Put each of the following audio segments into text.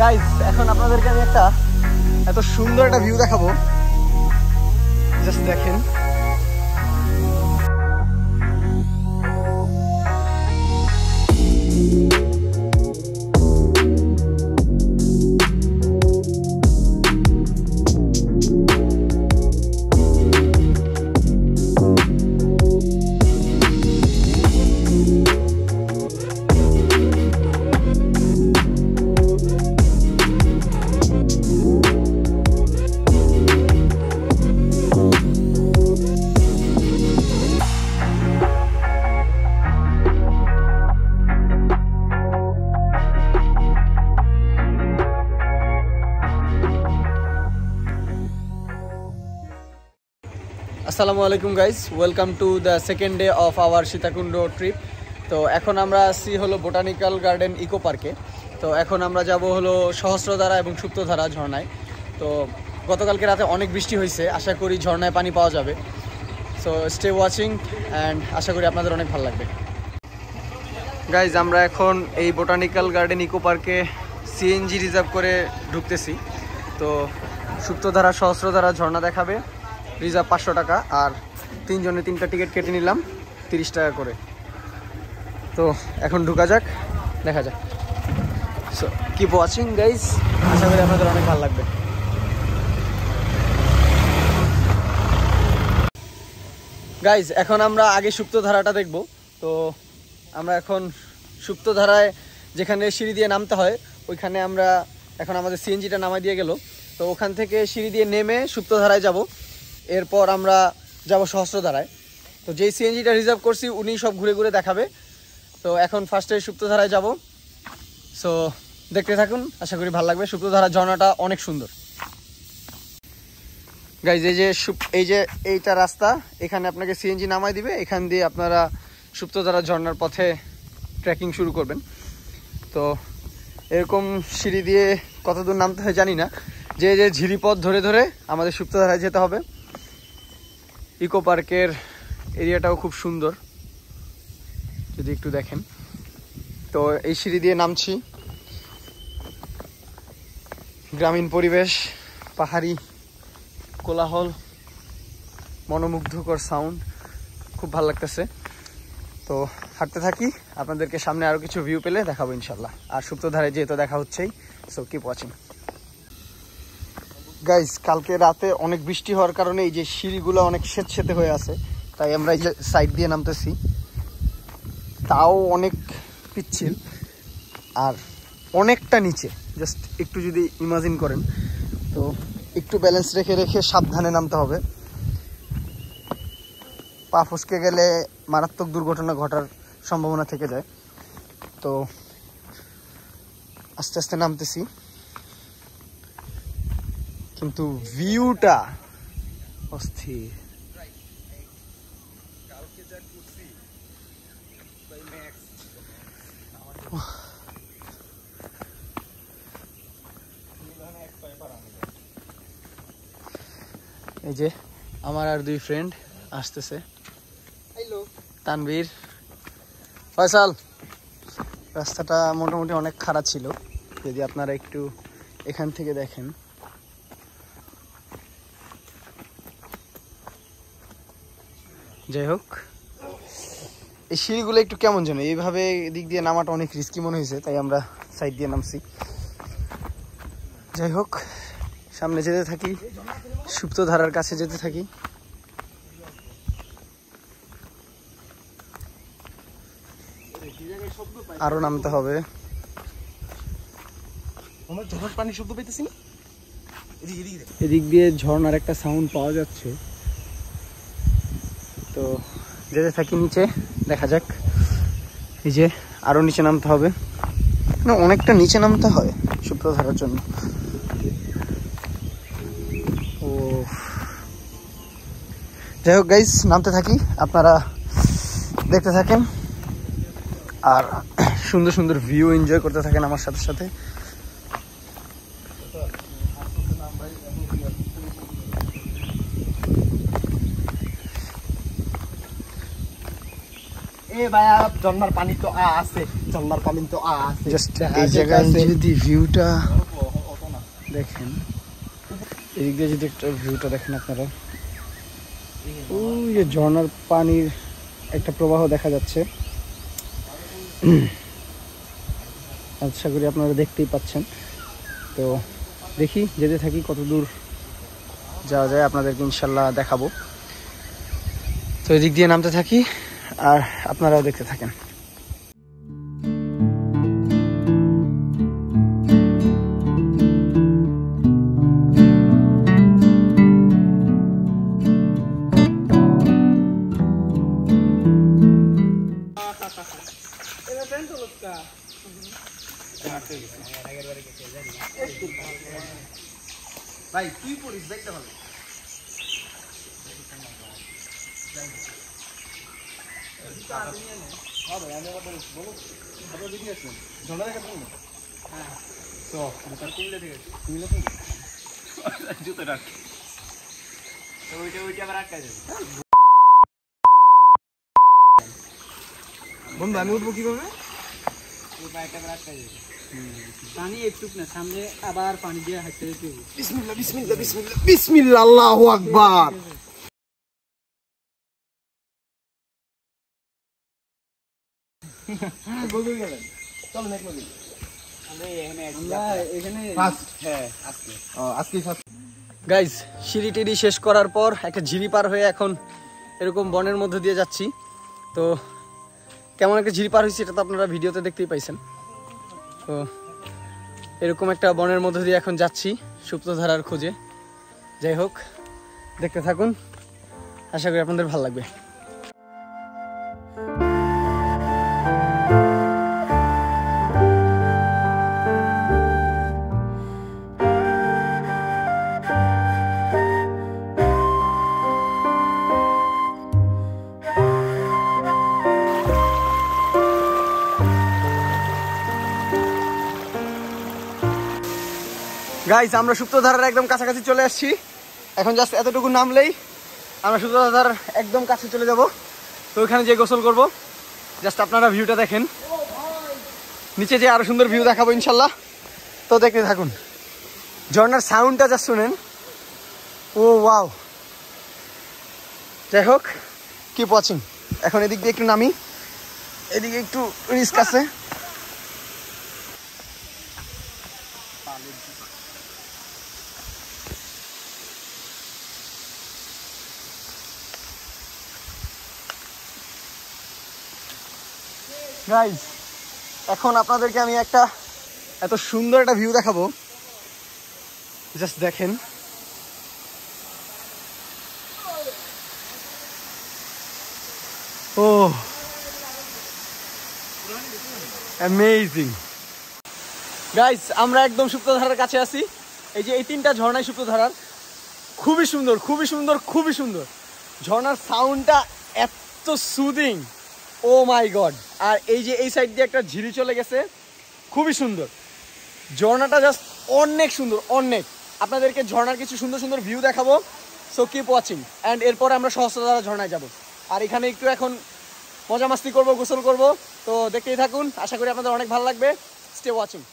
Guys এখন আপনাদেরকে আমি একটা এত সুন্দর একটা ভিউ দেখাবো, জাস্ট দেখেন। আসসালামু আলাইকুম guys, welcome to the second day of our Sitakunda trip. তো এখন আমরা আসছি হলো বোটানিক্যাল গার্ডেন ইকো পার্কে। তো এখন আমরা যাব হলো সহস্রধারা এবং সুপ্তধারা ঝর্ণায়। তো গতকালকে রাতে অনেক বৃষ্টি হয়েছে, আশা করি ঝর্ণায় পানি পাওয়া যাবে। সো স্টে ওয়াচিং অ্যান্ড আশা করি আপনাদের অনেক ভালো লাগবে। গাইজ আমরা এখন এই বোটানিক্যাল গার্ডেন ইকো পার্কে সিএনজি রিজার্ভ করে ঢুকতেছি। তো সুপ্তধারা সহস্রধারা ঝর্ণা দেখাবে, রিজার্ভ 500 টাকা, আর 3 জনে 3টা টিকিট কেটে নিলাম 30 টাকা করে। তো এখন ঢুকা যাক, দেখা যাক। সো কিপ ওয়াচিং গাইজ, আশা করি আপনাদের অনেক ভালো লাগবে। গাইজ এখন আমরা আগে সুপ্তধারাটা দেখব। তো আমরা এখন সুপ্তধারায় যেখানে সিঁড়ি দিয়ে নামতে হয় ওইখানে আমরা এখন আমাদের সিএনজিটা নামাই দিয়ে গেল। তো ওখান থেকে সিঁড়ি দিয়ে নেমে সুপ্তধারায় যাব, এরপর আমরা যাব সহস্রধারায়। তো যেই সিএনজিটা রিজার্ভ করছি উনি সব ঘুরে ঘুরে দেখাবে। তো এখন ফার্স্টে সুপ্তধারায় যাব। সো দেখতে থাকুন, আশা করি ভালো লাগবে। সুপ্তধারার ঝর্ণাটা অনেক সুন্দর গাইজ। এই যে এইটা রাস্তা, এখানে আপনাকে সিএনজি নামাই দিবে, এখান দিয়ে আপনারা সুপ্তধারা ঝর্ণার পথে ট্রেকিং শুরু করবেন। তো এরকম সিঁড়ি দিয়ে কত দূর নামতে হয় জানি না, যে ঝিরিপথ ধরে ধরে আমাদের সুপ্তধারায় যেতে হবে। ইকো পার্কের এরিয়াটাও খুব সুন্দর, যদি একটু দেখেন। তো এই সিঁড়ি দিয়ে নামছি, গ্রামীণ পরিবেশ, পাহাড়ি কোলাহল, মনোমুগ্ধকর সাউন্ড, খুব ভালো লাগতেছে। তো হাঁটতে থাকি, আপনাদেরকে সামনে আরও কিছু ভিউ পেলে দেখাবো ইনশাল্লাহ। আর সুপ্তধারায় যেহেতু দেখা হচ্ছেই, সো কিপ ওয়াচিং গাইজ। কালকে রাতে অনেক বৃষ্টি হওয়ার কারণে এই যে সিঁড়িগুলো অনেক স্যাঁতসেঁতে হয়ে আছে, তাই আমরা এই যে সাইড দিয়ে নামতেছি। তাও অনেক পিচ্ছিল আর অনেকটা নিচে, জাস্ট একটু যদি ইমাজিন করেন। তো একটু ব্যালেন্স রেখে রেখে সাবধানে নামতে হবে, পা ফসকে গেলে মারাত্মক দুর্ঘটনা ঘটার সম্ভাবনা থেকে যায়। তো আস্তে আস্তে নামতেছি, কিন্তু ভিউটা অস্থির। এই যে আমার আর 2 ফ্রেন্ড আসতেছে, তানভীর, ফয়সাল। রাস্তাটা মোটামুটি অনেক খারাপ ছিল, যদি আপনারা একটু এখান থেকে দেখেন। যাই হোক, এই সিঁড়িগুলো একটু কেমন যেন, এইভাবে দিক দিয়ে নামাটা অনেক রিস্কি মনে হয়েছে, তাই আমরা সাইড দিয়ে নামছি। যাই হোক, সামনে যেতে থাকি, সুপ্তধারার কাছে যেতে থাকি। আরো নামতে হবে। এদিক দিয়ে ঝর্ণার একটা সাউন্ড পাওয়া যাচ্ছে। তো যেতে থাকি নিচে, দেখা যাক। এই যে আরো নিচে নামতে হবে, না অনেকটা নিচে নামতে হয় সুপ্তধারার জন্য। ও যাই হোক গাইস, নামতে থাকি, আপনারা দেখতে থাকেন আর সুন্দর সুন্দর ভিউ এনজয় করতে থাকেন আমার সাথে সাথে। ভাইয়া ঝর্ণার পানি তো আছে, ঝর্ণার পানি তো আছে। জাস্ট এই জায়গায় যদি ভিউটা দেখেন এদিক দিয়ে যদি একটা ভিউটা দেখেন আপনারা, ওই যে ঝর্ণার পানির একটা প্রবাহ দেখা যাচ্ছে। আশা করি আপনারা দেখতেই পাচ্ছেন। তো দেখি যেতে থাকি, কত দূর যাওয়া যায় আপনাদেরকে ইনশাল্লাহ দেখাবো। তো এদিক দিয়ে নামতে থাকি আর আপনারাও দেখতে থাকেন। ভাই তুই পড়িস দেখতে ভালো। বন্ধু আমি উঠবো কিভাবে? পানি একটু না সামনে আবার পানি দিয়ে হাঁটতে যেতে হবে। বিসমিল্লাহ বিসমিল্লাহ বিসমিল্লাহ বিসমিল্লাহ আল্লাহু আকবার। বলতে গেলেন চল নেক নদী গাইজ। সিঁড়ি টিড়ি শেষ করার পর একটা ঝিরি পার হয়ে এখন এরকম বনের মধ্যে দিয়ে যাচ্ছি। তো কেমন একটা ঝিরি পার হয়েছে এটা তো আপনারা ভিডিওতে দেখতেই পাইছেন। তো এরকম একটা বনের মধ্যে দিয়ে এখন যাচ্ছি সুপ্তধারার খোঁজে। যাই হোক দেখতে থাকুন, আশা করি আপনাদের ভালো লাগবে। গাইস আমরা সুপ্তধারার একদম কাছাকাছি চলে আসছি। এখন জাস্ট এতটুকু নামলেই আমরা সুপ্তধারার একদম কাছে চলে যাব। তো ওখানে যে গোসল করব, জাস্ট আপনারা ভিউটা দেখেন, নিচে যে আরো সুন্দর ভিউ দেখাবো ইনশাল্লাহ। তো দেখতে থাকুন, ঝর্ণার সাউন্ডটা জাস্ট শুনেন। Oh wow. যাই হোক কিপ ওয়াচিং। এখন এদিক দিয়ে একটু নামি, এদিকে একটু রিস্ক আছে। গাইজ এখন আপনাদেরকে আমি একটা এত সুন্দর একটা ভিউ দেখাবো, জাস্ট দেখেন। ও অ্যামেজিং। গাইজ আমরা একদম সুপ্তধারার কাছে আছি। এই যে এই তিনটা ঝর্ণাই সুপ্তধারার, খুবই সুন্দর খুবই সুন্দর খুবই সুন্দর। ঝর্ণার সাউন্ডটা এত সুদিং, ও মাই গড। আর এই যে এই সাইড দিয়ে একটা ঝিরি চলে গেছে, খুবই সুন্দর। ঝর্ণাটা জাস্ট অনেক সুন্দর অনেক। আপনাদেরকে ঝর্ণার কিছু সুন্দর সুন্দর ভিউ দেখাবো। So keep watching. অ্যান্ড এরপরে আমরা সহস্রধারা ঝর্ণায় যাব। আর এখানে একটু এখন মজা মাস্তি করবো, গোসল করবো। তো দেখতেই থাকুন, আশা করি আপনাদের অনেক ভালো লাগবে। Stay watching.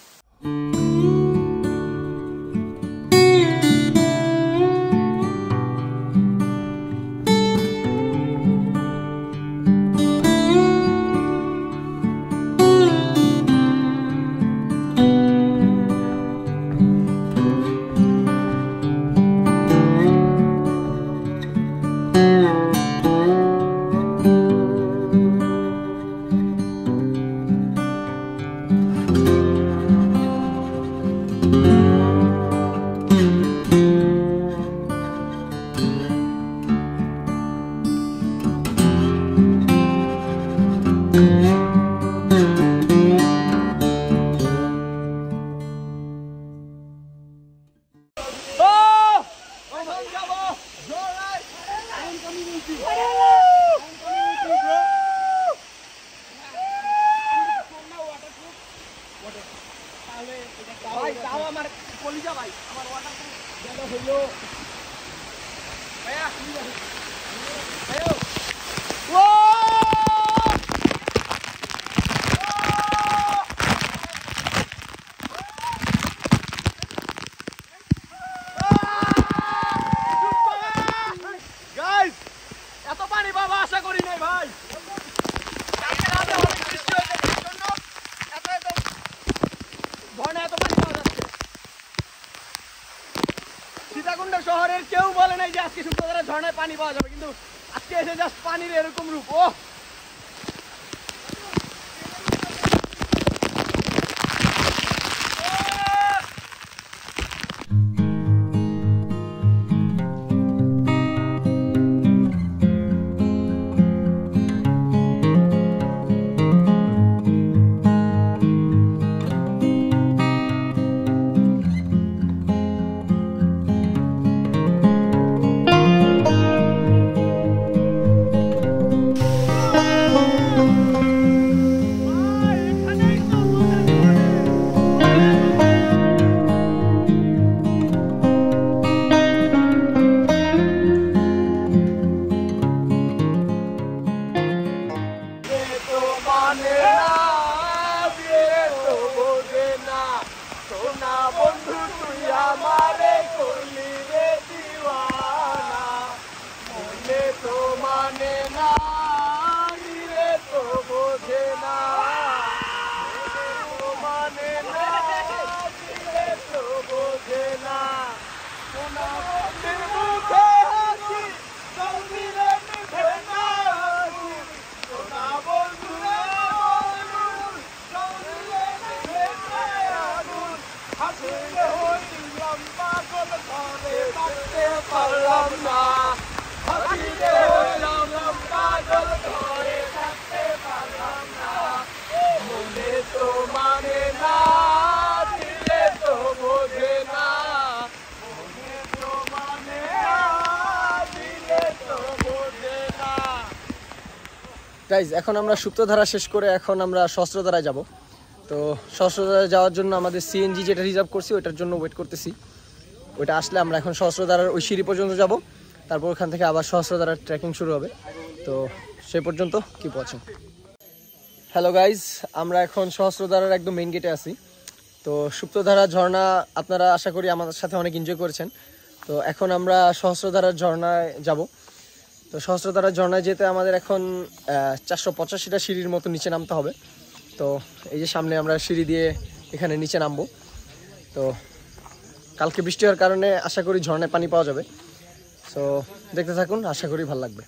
শহরের কেউ বলে নাই যে আজকে শুক্রবার ঝর্ণায় পানি পাওয়া যাবে, কিন্তু আজকে এসে জাস্ট পানির এরকম রূপ। ও গাইজ, এখন আমরা সুপ্তধারা শেষ করে এখন আমরা সহস্রধারায় যাব। তো সহস্রধারায় যাওয়ার জন্য আমাদের সিএনজি যেটা রিজার্ভ করছি ওইটার জন্য ওয়েট করতেছি। ওইটা আসলে আমরা এখন সহস্রধারার ওই সিঁড়ি পর্যন্ত যাব, তারপর ওখান থেকে আবার সহস্রধারার ট্রেকিং শুরু হবে। তো সেই পর্যন্ত কিপ ওয়াচিং। হ্যালো গাইজ, আমরা এখন সহস্রধারার একদম মেইন গেটে আছি। তো সুপ্তধারা ঝর্ণা আপনারা আশা করি আমাদের সাথে অনেক এনজয় করেছেন। তো এখন আমরা সহস্রধারার ঝর্ণায় যাব। তো সহস্রধারার ঝর্ণায় যেতে আমাদের এখন 485টা সিঁড়ির মতো নিচে নামতে হবে। তো এই যে সামনে আমরা সিঁড়ি দিয়ে এখানে নিচে নামবো। তো কালকে বৃষ্টি হওয়ার কারণে আশা করি ঝর্ণায় পানি পাওয়া যাবে। সো দেখতে থাকুন, আশা করি ভালো লাগবে।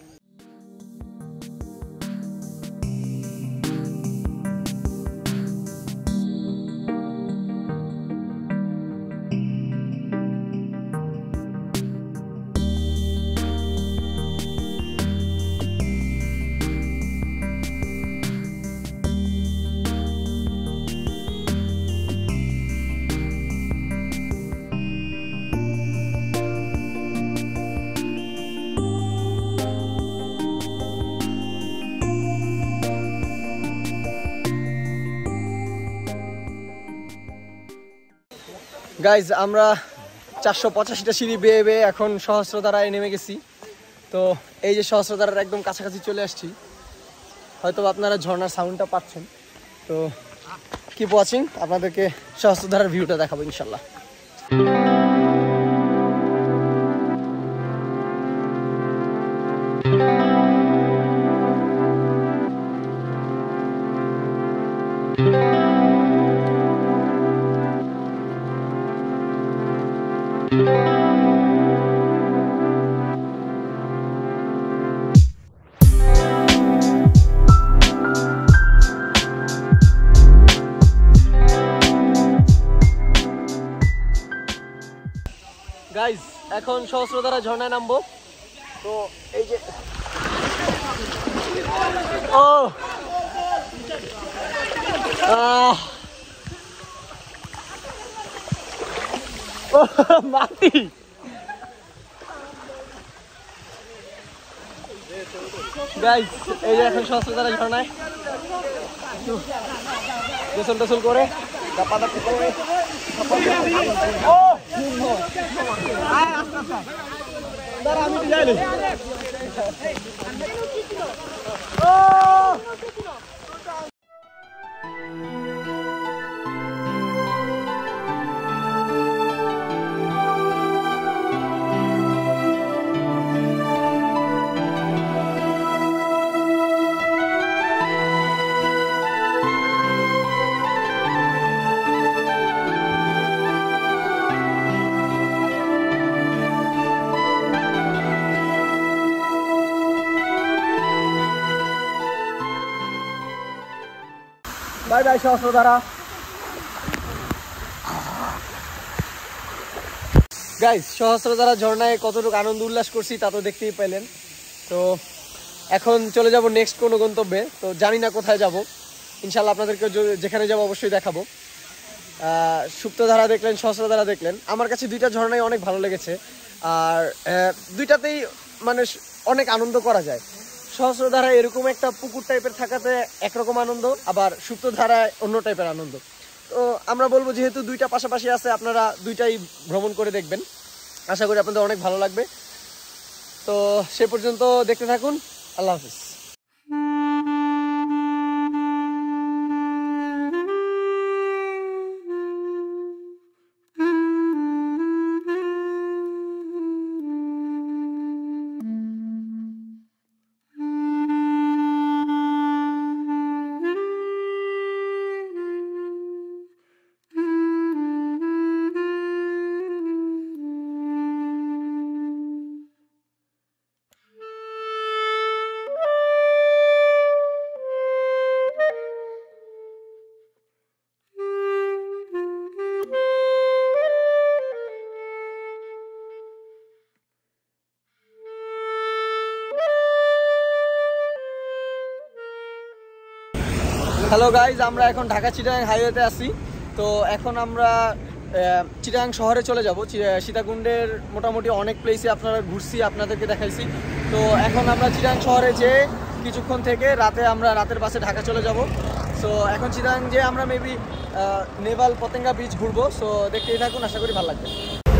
গাইজ, আমরা 485টা সিঁড়ি বেয়ে বেয়ে এখন সহস্রধারায় নেমে গেছি। তো এই যে সহস্রধারার একদম কাছাকাছি চলে আসছি। হয়তো আপনারা ঝর্ণার সাউন্ডটা পাচ্ছেন। তো কিপ ওয়াচিং, আপনাদেরকে সহস্রধারার ভিউটা দেখাবো ইনশাল্লাহ। গাইজ, এখন সহস্রধারা ঝর্ণায় নামবো। তো এই যে মাটি, গাইজ এই যে এখন সহস্রধারা ঝর্ণায় গোসল টোসল করে দাপাদাপি করে আমি যাইনি। Bye bye Sahasradhara. Guys, Sahasradhara ঝর্ণায় কতটুকু আনন্দ উল্লাস করছি তা তো দেখতেই পেলেন। তো এখন চলে যাব নেক্সট কোনো গন্তব্যে। তো জানি না কোথায় যাব, ইনশাল্লাহ আপনাদেরকে যেখানে যাব অবশ্যই দেখাবো। সুপ্তধারা দেখলেন, সহস্রধারা দেখলেন, আমার কাছে দুইটা ঝর্ণাই অনেক ভালো লেগেছে। আর দুইটাতেই মানে অনেক আনন্দ করা যায়। সহস্রধারা এরকম একটা পুকুর টাইপের থাকাতে একরকম আনন্দ, আবার সুপ্তধারায় অন্য টাইপের আনন্দ। তো আমরা বলবো যেহেতু দুইটা পাশাপাশি আছে, আপনারা দুইটাই ভ্রমণ করে দেখবেন, আশা করি আপনাদের অনেক ভালো লাগবে। তো সে পর্যন্ত দেখতে থাকুন। আল্লাহ হাফিজ। হ্যালো গাইজ, আমরা এখন ঢাকা চিটাগাং হাইওয়েতে আছি। তো এখন আমরা চিটাগাং শহরে চলে যাব। সীতাকুণ্ডের মোটামুটি অনেক প্লেসে আপনারা ঘুরছি, আপনাদেরকে দেখাইছি। তো এখন আমরা চিটাগাং শহরে যে কিছুক্ষণ থেকে আমরা রাতের বাসে ঢাকা চলে যাব। সো এখন চিটাগাং যে আমরা মেবি নেভাল পতেঙ্গা বিচ ঘুরবো। সো দেখতেই থাকুন, আশা করি ভালো লাগবে।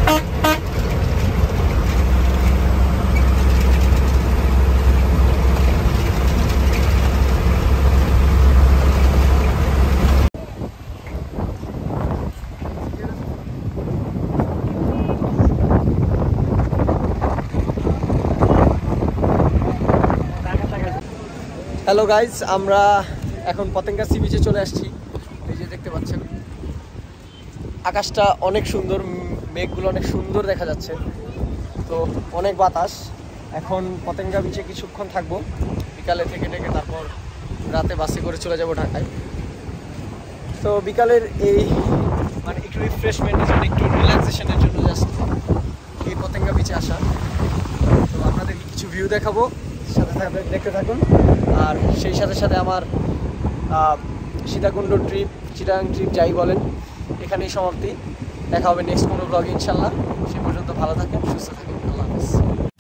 হ্যালো গাইজ, আমরা এখন পতেঙ্গা সি বিচে চলে আসছি। এই যে দেখতে পাচ্ছেন আকাশটা অনেক সুন্দর, মেঘগুলো অনেক সুন্দর দেখা যাচ্ছে। তো অনেক বাতাস। এখন পতেঙ্গা বিচে কিছুক্ষণ থাকবো, বিকালে থেকে তারপর রাতে বাসে করে চলে যাব ঢাকায়। তো বিকালের এই মানে একটু রিফ্রেশমেন্টের জন্য, একটু রিল্যাক্সেশনের জন্য জাস্ট এই পতেঙ্গা বিচে আসা। তো আপনাদেরকে কিছু ভিউ দেখাবো, দেখতে থাকুন। আর সেই সাথে সাথে আমার সীতাকুণ্ড ট্রিপ, চিটাগাং ট্রিপ যাই বলেন, এখানেই সমাপ্তি। দেখা হবে নেক্সট কোনো ব্লগে ইনশাল্লাহ। সে পর্যন্ত ভালো থাকেন, সুস্থ থাকেন। আল্লাহ হাফেজ।